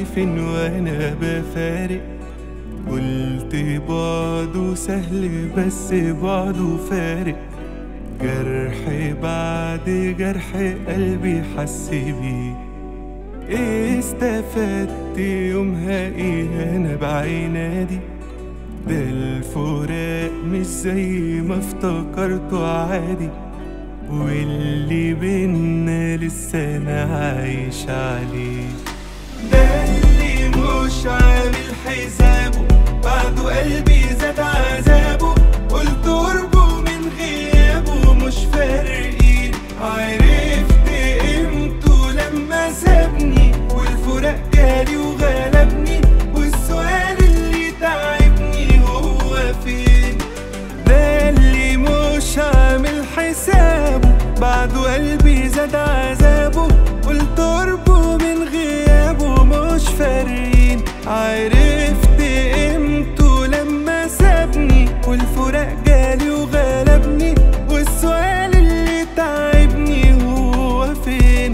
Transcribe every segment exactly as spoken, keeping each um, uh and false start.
فين وانا بفارق؟ قلت بعده سهل بس بعده فارق. جرح بعد جرح قلبي حس بيه. ايه استفدت يومها ايه انا بعنادي؟ ده الفراق مش زي ما افتكرته عادي، واللي بينا لسه انا عايش عليه. ده اللي مش عامل حسابه بعده قلبي زاد عذابه. قلت قربه من غيابه مش فارقين. عرفت قيمته لما سابني، والفراق جالي وغلبني، والسؤال اللي تعبني هو فين؟ ده اللي مش عامل حسابه بعده قلبي زاد عذابه. قلت قربه من غيابه مش فارقين. عرفت قيمته لما سابني، والفراق جالي وغلبني، والسؤال اللي تعبني هو فين؟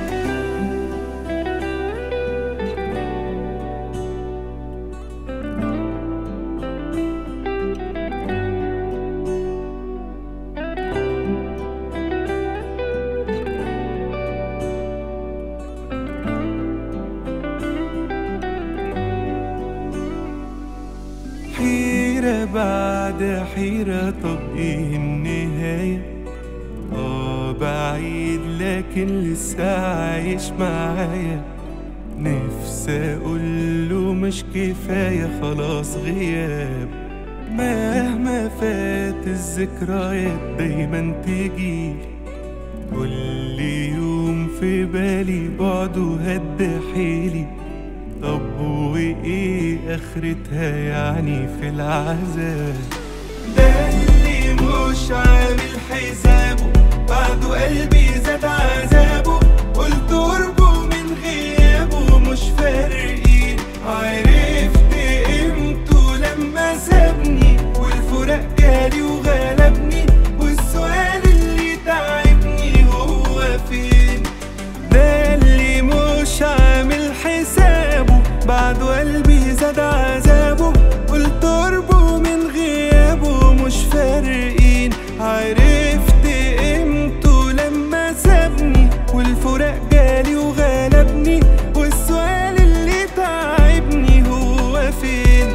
حيرة بعد حيرة، طب ايه النهاية؟ اه بعيد لكن لسه عايش معايا. نفسي اقوله مش كفاية خلاص غياب. مهما فات الذكريات دايما تجيلي. كل يوم في بالي بعده هد حيلي. طب وايه اخرتها يعني في العذاب؟ ده اللي مش عامل حسابه بعده قلبي زاد عذابه. قلت قربه من غيابه مش فارقين. عرفت قيمته لما سابني، والفراق جالي وغلبني، والسؤال اللي تعبني هو فين؟ ده اللي مش عامل حسابه بعده قلبي زاد عذابه. قلت قربه من غيابه مش فارقين. عرفت قيمته لما سابني، والفراق جالي وغلبني، والسؤال اللي تعبني هو فين؟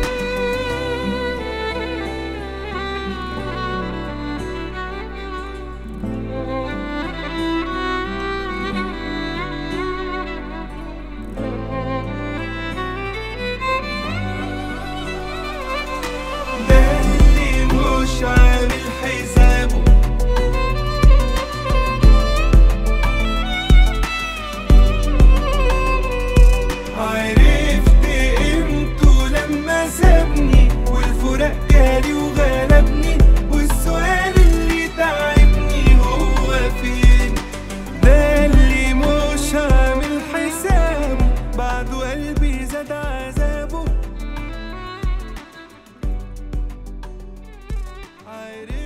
مش عامل حسابه عرفت قيمته لما سابني، والفراق جالي وغلبني، والسؤال اللي تعبني هو فين؟ ده اللي مش عامل حسابه بعده قلبي زاد عذابه. I